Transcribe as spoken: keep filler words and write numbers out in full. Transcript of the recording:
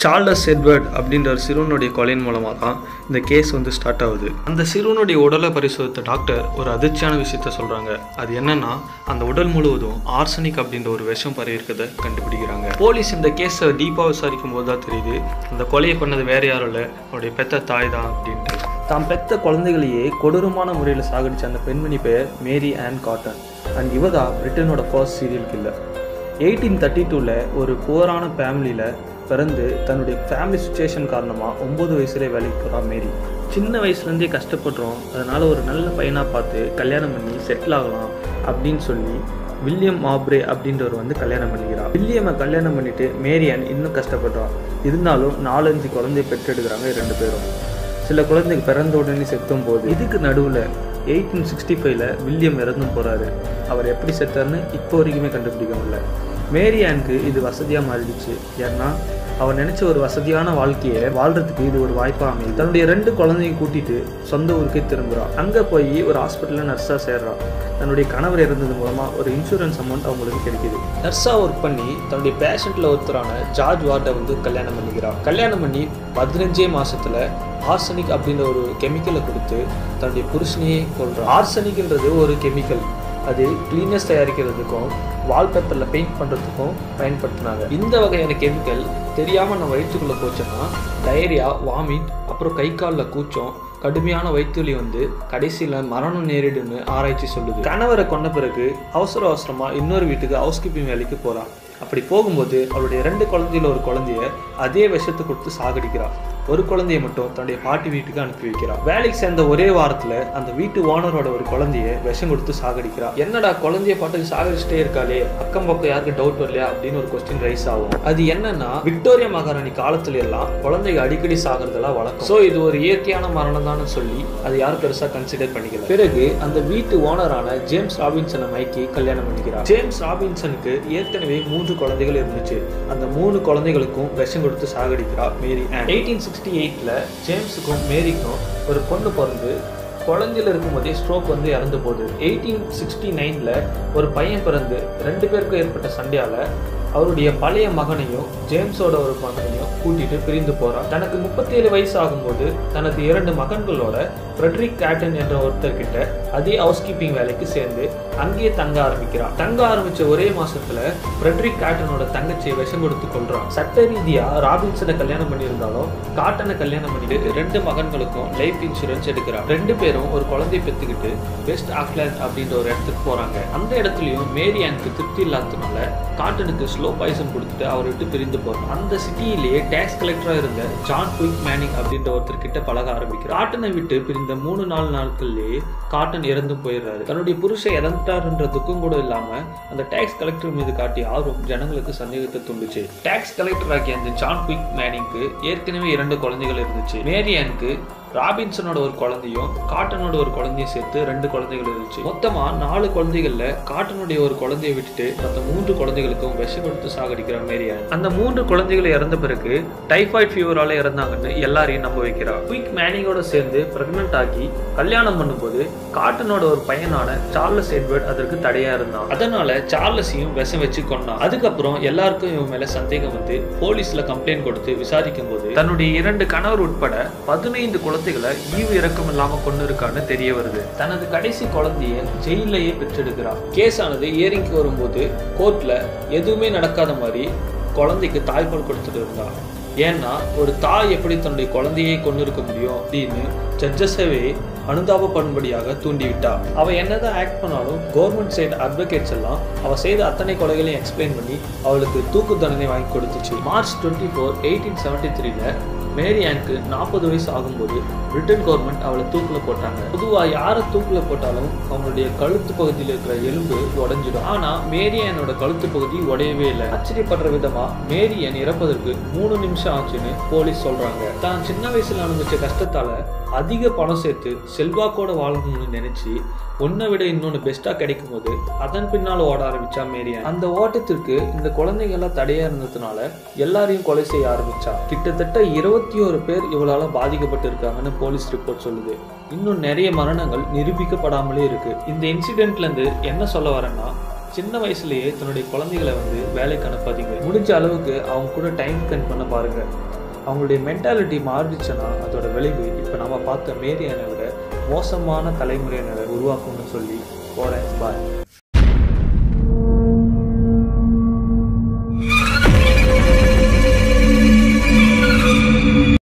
Charles Edward அப்படின்ற ஒரு சிறுவனுடைய கொலையின் மூலமாக தான் இந்த கேஸ் வந்து ஸ்டார்ட் ஆகுது. அந்த சிறுவனுடைய உடலை பரிசோதித்த டாக்டர் ஒரு அதிர்ச்சியான விஷயத்த சொல்கிறாங்க. அது என்னன்னா, அந்த உடல் முழுவதும் ஆர்சனிக் அப்படின்ற ஒரு விஷம் பரவி இருக்கிறத கண்டுபிடிக்கிறாங்க. போலீஸ் இந்த கேஸை டீப்பாக விசாரிக்கும் போது தான் தெரியுது, அந்த கொலையை பண்ணது வேற யாரும் இல்லை, அவருடைய பெத்த தாய் தான் அப்படின்ட்டு. தாம் பெத்த குழந்தைகளையே கொடூரமான முறையில் சாகடிச்ச அந்த பெண்மணி பெயர் மேரி ஆன் காட்டன். அண்ட் இவ தான் பிரிட்டனோட first serial killer. Eighteen thirty டூவில் ஒரு புவரான ஃபேமிலியில் பிறந்து தன்னுடைய ஃபேமிலி சுச்சுவேஷன் காரணமாக ஒம்பது வயசுலேயே வேலைக்கு போகிறா மேரி. சின்ன வயசுலேருந்தே கஷ்டப்படுறோம், அதனால் ஒரு நல்ல பையனாக பார்த்து கல்யாணம் பண்ணி செட்டில் ஆகலாம் அப்படின்னு சொல்லி வில்லியம் ஆப்ரே அப்படின்றவர் வந்து கல்யாணம் பண்ணிக்கிறார். வில்லியமை கல்யாணம் பண்ணிவிட்டு மேரியன் இன்னும் கஷ்டப்படுறான். இருந்தாலும் நாலஞ்சு குழந்தைய பெற்றெடுக்கிறாங்க ரெண்டு பேரும். சில குழந்தைக்கு பிறந்த உடனே செத்தும் போது இதுக்கு நடுவில் எயிட்டீன் சிக்ஸ்டி ஃபைவ்ல வில்லியம் இறந்தும் போகிறாரு. அவர் எப்படி செத்தார்னு இப்போ வரைக்குமே கண்டுபிடிக்க முடியல. மேரியானுக்கு இது வசதியாக மாறிடுச்சு. ஏன்னா அவன் நினச்ச ஒரு வசதியான வாழ்க்கையை வாழ்கிறதுக்கு இது ஒரு வாய்ப்பாக அமைது. தன்னுடைய ரெண்டு குழந்தைங்க கூட்டிகிட்டு சொந்த ஊருக்கே திரும்புகிறான். அங்கே போய் ஒரு ஹாஸ்பிட்டலில் நர்ஸாக சேர்றான். தன்னுடைய கணவர் இறந்தது மூலமாக ஒரு இன்சூரன்ஸ் அமௌண்ட் அவங்களுக்கு கிடைக்கிது. நர்ஸாக ஒர்க் பண்ணி தன்னுடைய பேஷண்ட்டில் ஒருத்தரான ஜார்ஜ் வார்டை வந்து கல்யாணம் பண்ணிக்கிறான். கல்யாணம் பண்ணி பதினஞ்சே மாதத்தில் ஆர்சனிக் அப்படின்ற ஒரு கெமிக்கலை கொடுத்து தன்னுடைய புருஷனையே கொள்கிறான். ஆர்சனிக்ன்றது ஒரு கெமிக்கல். அது கிளீனர்ஸ் தயாரிக்கிறதுக்கும் வால்பேப்பரில் பெயிண்ட் பண்ணுறதுக்கும் பயன்படுத்தினாங்க. இந்த வகையான கெமிக்கல் தெரியாமல் நம்ம வயிற்றுக்குள்ளே போச்சோன்னா டயரியா, வாமிட், அப்புறம் கை காலில் கூச்சம், கடுமையான வயிற்றுவலி வந்து கடைசியில் மரணம் நேரிடுன்னு ஆராய்ச்சி சொல்லுது. கணவரை கொண்ட பிறகு அவசர அவசரமாக இன்னொரு வீட்டுக்கு ஹவுஸ் கீப்பிங் வேலைக்கு போகிறான். அப்படி போகும்போது அவருடைய ரெண்டு குழந்தையில ஒரு குழந்தைய அதே விஷத்தை கொடுத்து சாகடிக்கிறார். ஒரு குழந்தைய மட்டும் தன்னுடைய பாட்டி வீட்டுக்கு அனுப்பி வைக்கிறார். வேலைக்கு சேர்ந்த ஒரே வாரத்துல அந்த வீட்டு ஓனரோட ஒரு குழந்தைய விஷம் கொடுத்து சாகடிக்கிறார். என்னடா குழந்தைய பாட்டுக்கு சாகடிச்சுட்டே இருக்காளே, அக்கம் பக்கம் யாருக்கு டவுட் வரலையா அப்படின்னு ஒரு கொஸ்டின் ரைஸ் ஆகும். அது என்னன்னா, விக்டோரியா மகாராணி காலத்துல எல்லாம் குழந்தைங்க அடிக்கடி சாகிறதெல்லாம் வழக்கம். ஸோ இது ஒரு இயற்கையான மரணம் தான் சொல்லி அது யாரும் பெருசா கன்சிடர் பண்ணிக்கல. பிறகு அந்த வீட்டு ஓனரான ஜேம்ஸ் ராபின்சனை மைக்கி கல்யாணம் பண்ணிக்கிறார். ஜேம்ஸ் ராபின்சனுக்கு ஏற்கனவே மூன்று குழந்தைகள் இருந்துச்சு. அந்த மூணு குழந்தைகளுக்கும் விஷம் கொடுத்து சாகடிக்கிறார் மேரி ஆன். எயிட்டீன் சிக்ஸ்டி எயிட்ல ஜேம்ஸுக்கும் மேரிக்கும் ஒரு பொண்ணு பிறந்து குழந்தையில இருக்கும் போதே ஸ்ட்ரோக் வந்து இறந்து போகுது. எயிட்டீன் சிக்ஸ்டி நைன்ல ஒரு பையன் பிறந்து ரெண்டு பேருக்கும் ஏற்பட்ட சண்டையால அவருடைய பழைய மகனையும் ஜேம்ஸோட ஒரு மகனையும் கூட்டிட்டு பிரிந்து போறார். தனக்கு முப்பத்தி ஏழு வயசு ஆகும்போது தனது இரண்டு மகன்களோட ஃப்ரெட்ரிக் கேட்டன் என்ற ஒருத்தர் கிட்ட அதே ஹவுஸ் கீப்பிங் வேலைக்கு சேர்ந்து அங்கேயே தங்க ஆரம்பிக்கிறார். தங்க ஆரம்பிச்ச ஒரே மாசத்துல ஃப்ரெட்ரிக் கேட்டனோட தங்கச்சியை விஷம் கொடுத்து கொள்றான். சட்ட ரீதியா ராபின்சனை கல்யாணம் பண்ணியிருந்தாலும் காட்டனை கல்யாணம் பண்ணிட்டு ரெண்டு மகன்களுக்கும் லைஃப் இன்சூரன்ஸ் எடுக்கிறார். ரெண்டு பேரும் ஒரு குழந்தைய பெற்றுக்கிட்டு வெஸ்ட் ஆக்லாண்ட் அப்படின்ற ஒரு இடத்துக்கு போறாங்க. அந்த இடத்துலயும் மேரியானுக்கு திருப்தி இல்லாததுனால காட்டனுக்கு ஸ்லோ பாய்சன் கொடுத்துட்டு அவரை விட்டு பிரிந்து போறான். அந்த சிட்டியிலேயே டேக்ஸ் கலெக்டரா இருந்த ஜான் குயிக் மேனிங் அப்படின்ற ஒருத்தர் கிட்ட பழக ஆரம்பிக்கிறார். காட்டனை விட்டு பிரிந்த மூணு நாலு நாட்கள்லயே காட்டன் இறந்து போயிடுறாரு. தன்னுடைய புருஷன் இறந்துட்டாருன்றதுக்கும் கூட இல்லாம அந்த டேக்ஸ் கலெக்டர் மீது காட்டிய ஆர்வம் ஜனங்களுக்கு சந்தேகத்தை தூண்டுச்சு. டேக்ஸ் கலெக்டர் ஆகிய அந்த ஜான் குயிக் மேனிங்க்கு ஏற்கனவே இரண்டு குழந்தைகள் இருந்துச்சு. மேரியானுக்கு ராபின்சனோட ஒரு குழந்தையும் காட்டனோட ஒரு குழந்தையும் சேர்த்து ரெண்டு குழந்தைகள் இருந்துச்சு. மொத்தமா நாலு குழந்தைகள்ல காட்டனுடைய ஒரு குழந்தைய விட்டுட்டு மற்ற மூன்று குழந்தைகளுக்கும் விஷம் கொடுத்து சாகடிக்கிறார் மேரியான். அந்த மூன்று குழந்தைகளை இறந்த பிறகு டைபாய்டு ஃபீவரால இறந்தாங்கன்னு எல்லாரையும் நம்ப வைக்கிறார். குயிக் மேனிங்கோட சேர்ந்து பிரெக்னன்ட் ஆகி கல்யாணம் பண்ணும்போது காட்டனோட ஒரு பையனான சார்லஸ் எட்வர்ட் அதற்கு தடையா இருந்தான். அதனால சார்லஸையும் விஷம் வச்சு கொண்டான். அதுக்கப்புறம் எல்லாருக்கும் இவன் மேல சந்தேகம் வந்து போலீஸ்ல கம்ப்ளைண்ட் கொடுத்து விசாரிக்கும் போது தன்னுடைய இரண்டு கணவர் உட்பட பதினைந்து குழந்தைகளை ஈவு இறக்கம் இல்லாம கொண்டு இருக்கான்னு தெரிய வருது. தனது கடைசி குழந்தைய ஜெயிலையே பெற்றெடுக்கிறார். கேஸ் ஆனது ஏரிங்க்கு வரும்போது கோர்ட்ல எதுவுமே நடக்காத மாதிரி குழந்தைக்கு தாய்ப்பால் கொடுத்துட்டு இருந்தா. ஏன்னா ஒரு தாய் எப்படி தன்னுடைய குழந்தையை கொண்டு இருக்க முடியும் அப்படின்னு ஜட்ஜஸவே அனுதாபப்படும்படியாக தூண்டிவிட்டா. அவ என்னதான் ஆக்ட் பண்ணாலும் கவர்மெண்ட் சைடு அட்வொகேட்ஸ் எல்லாம் அவ செய்த அத்தனை கொலைகளையும் எக்ஸ்பிளைன் பண்ணி அவளுக்கு தூக்கு தண்டனை வாங்கி கொடுத்துச்சு. March twenty four eighteen seventy த்ரீல மேரியானுக்கு நாற்பது வயசு ஆகும்போது பிரிட்டன் கவர்மெண்ட் அவளை தூக்குல போட்டாங்க. பொதுவா யாரை தூக்குல போட்டாலும் அவங்களுடைய கழுத்து பகுதியில் இருக்கிற எலும்பு உடைஞ்சிடும். ஆனா மேரியானோட கழுத்து பகுதி உடையவே இல்லை. ஆச்சரியப்படுற விதமா மேரியான் இறப்பதற்கு மூணு நிமிஷம் ஆச்சுன்னு போலீஸ் சொல்றாங்க. தான் சின்ன வயசுல அனுபவிச்ச கஷ்டத்தால அதிக பணம் சேர்த்து செல்வாக்கோட வாழணும்னு நினைச்சு ஒன்னை விட இன்னொன்னு பெஸ்டா கிடைக்கும் போது அதன் பின்னால ஓட ஆரம்பிச்சா மேரியான். அந்த ஓட்டத்திற்கு இந்த குழந்தைங்க எல்லாம் தடையா இருந்ததுனால எல்லாரையும் கொலை செய்ய ஆரம்பிச்சா. கிட்டத்தட்ட இருபத்தி ஒரு பேர் இவளால பாதிக்கப்பட்டு இருக்காங்கன்னு போலீஸ் ரிப்போர்ட் சொல்லுது. இன்னும் நிறைய மரணங்கள் நிரூபிக்கப்படாமலே இருக்கு. இந்த இன்சிடென்ட்ல இருந்து என்ன சொல்ல வரேன்னா, சின்ன வயசுலயே தன்னுடைய குழந்தைகளை வந்து வேலைக்கு அனுப்பாதீங்க. முடிஞ்ச அளவுக்கு அவங்க கூட டைம் ஸ்பெண்ட் பண்ண பாருங்க. அவங்களுடைய மென்டாலிட்டி மாறிடுச்சுன்னா அதோட விளைவு இப்போ நம்ம பார்த்த மேரியானை விட மோசமான தலைமுறையினரை உருவாக்கும்னு சொல்லி போகிறேன். பாய்.